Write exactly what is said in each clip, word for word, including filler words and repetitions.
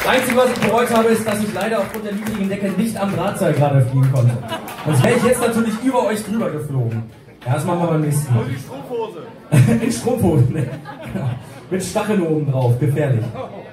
Das Einzige, was ich bereut habe, ist, dass ich leider aufgrund der niedrigen Decke nicht am Drahtseil gerade fliegen konnte. Sonst wäre ich jetzt natürlich über euch drüber geflogen. Ja, das machen wir beim nächsten Mal. Und die Strumpfhose. In Strumpfhose, ne? Mit Stacheln oben drauf, gefährlich.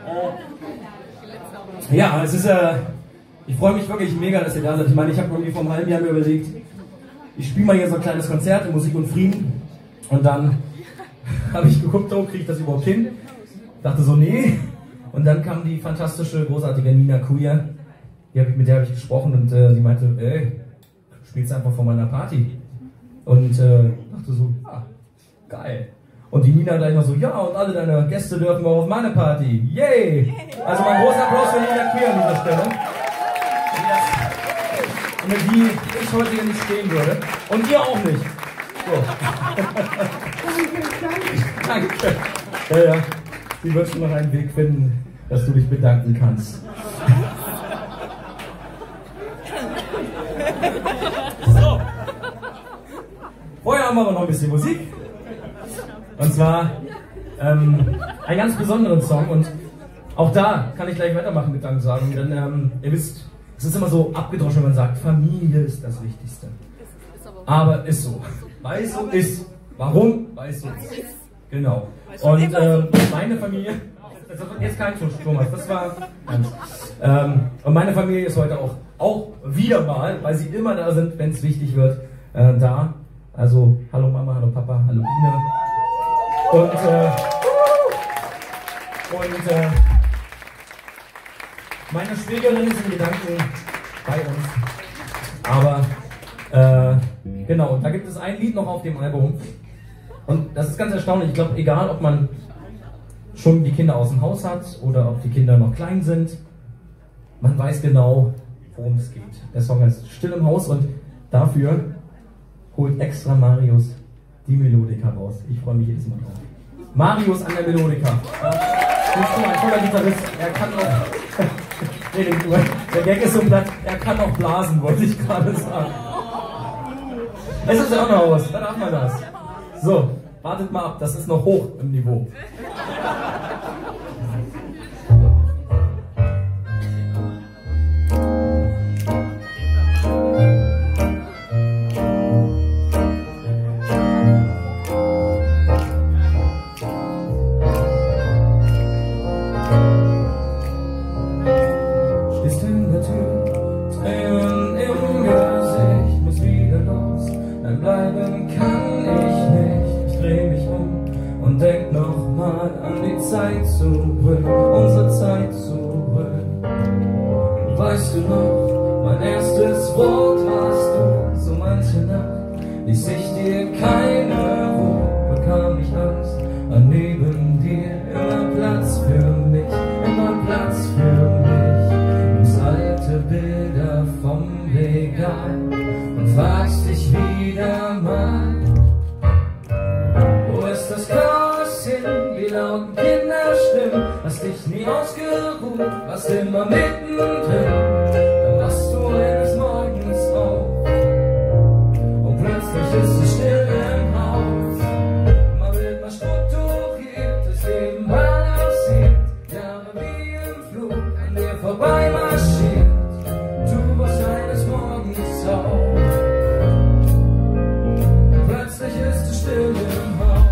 Ja, es ist, äh, ich freue mich wirklich mega, dass ihr da seid. Ich meine, ich habe irgendwie vor einem halben Jahr mir überlegt, ich spiele mal hier so ein kleines Konzert in Musik und Frieden. Und dann habe ich geguckt, oh, kriege ich das überhaupt hin? Dachte so, nee. Und dann kam die fantastische, großartige Nina Queer. Die hab ich, mit der habe ich gesprochen und äh, die meinte, ey, spielst einfach vor meiner Party. Und äh, dachte so, ah, geil. Und die Nina gleich noch so, ja, und alle deine Gäste dürfen auch auf meine Party. Yay! Also mal einen großen Applaus für Nina Queer an dieser Stelle. Und mit die ich heute hier nicht stehen würde. Und ihr auch nicht. So. Danke. Ja, ja. Sie wird schon noch einen Weg finden, dass du dich bedanken kannst. So. Vorher haben wir aber noch ein bisschen Musik. Und zwar ähm, einen ganz besonderen Song. Und auch da kann ich gleich weitermachen mit Dank sagen. Denn ähm, ihr wisst, es ist immer so abgedroschen, wenn man sagt, Familie ist das Wichtigste. Aber ist so. Weil es so ist. Warum? Weil es so ist. Genau. Und äh, meine Familie, das wird jetzt kein Tusch, Thomas, das war ganz. Ähm, und meine Familie ist heute auch, auch wieder mal, weil sie immer da sind, wenn es wichtig wird, äh, da. Also, hallo Mama, hallo Papa, hallo Biene. Und, äh, und äh, meine Schwägerin ist in Gedanken bei uns. Aber, äh, genau, und da gibt es ein Lied noch auf dem Album. Und das ist ganz erstaunlich. Ich glaube, egal, ob man schon die Kinder aus dem Haus hat oder ob die Kinder noch klein sind, man weiß genau, worum es geht. Der Song heißt Still im Haus und dafür holt extra Marius die Melodika raus. Ich freue mich jedes Mal drauf. Marius an der Melodika. Ja, ein toller Gitarrist. Er kann auch... nee, der Gag ist so platt. Er kann auch blasen, wollte ich gerade sagen. Es ist ja auch noch was. Da darf man das. So, wartet mal ab. Das ist noch hoch im Niveau. Weißt du noch, mein erstes Wort warst du, so manche Nacht ließ ich dir keine Ruhe, bekam ich Angst, an neben dir immer Platz für mich, immer Platz für mich. Nimmst alte Bilder vom Regal und fragst dich wieder mal, wo ist das Chaos hin, wie lauten Kinderstimmen, hast dich nie ausgeruht, warst immer mittendrin. Dann wachst du eines Morgens auf und plötzlich ist es still im Haus. Man wird mal strukturiert, das Leben balanciert, Jahre wie im Flug an dir vorbei marschiert. Du wachst eines Morgens auf und plötzlich ist es still im Haus.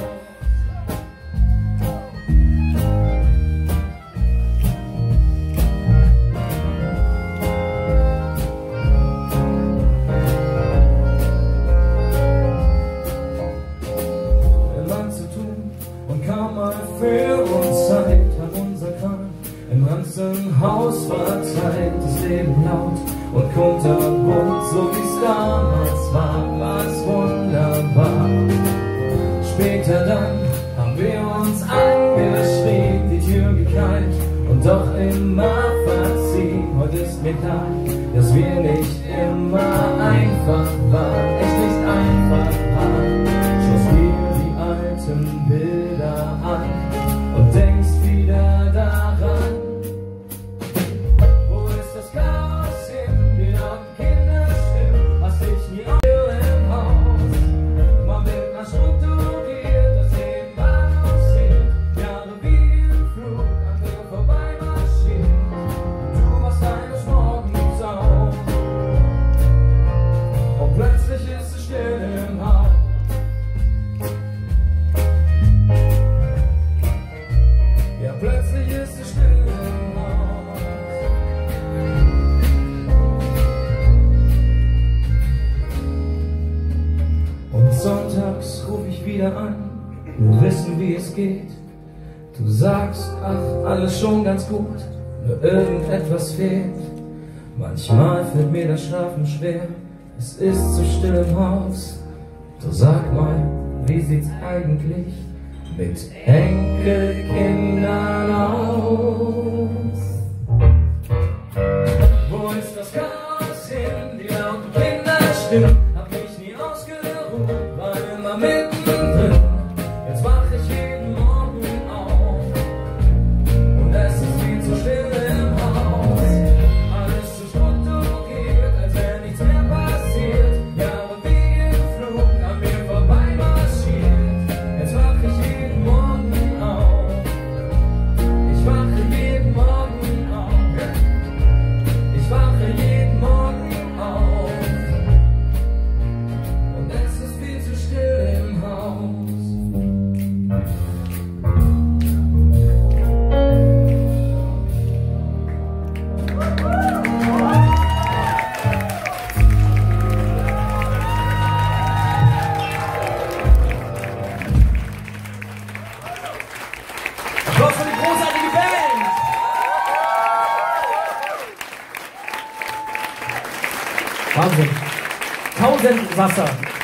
Haus verteilt, das Leben laut und kunterbunt, so wie es damals war, war es wunderbar. Später dann haben wir uns angeschrien, die Tür geknallt und doch immer verziehen. Heute ist mir klar, dass wir nicht immer einfach waren, echt nicht einfach waren. Schaust dir die alten Bilder an und denkst wieder daran. Jahre wie im Flug an dir vorbei marschiert. es geht. Du sagst, ach, alles schon ganz gut, nur irgendetwas fehlt. Manchmal fällt mir das Schlafen schwer, es ist zu still im Haus. Du sag mal, wie sieht's eigentlich mit Enkelkindern aus? Wo ist das Chaos hin, die lauten Kinderstimmen? Hab mich nie ausgeruht, war immer mittendrin. Jetzt wach ich jeden Morgen auf und es ist viel zu still im Haus. Alles zu strukturiert, als wäre nichts mehr passiert. Jahre wie im Flug an mir vorbei marschiert. Jetzt wach ich jeden Morgen auf. Ich wache jeden Morgen auf. Ich wache jeden Morgen auf. Und es ist viel zu still im Haus. Applaus für die großartige Band! Wahnsinn! Tausend Wasser!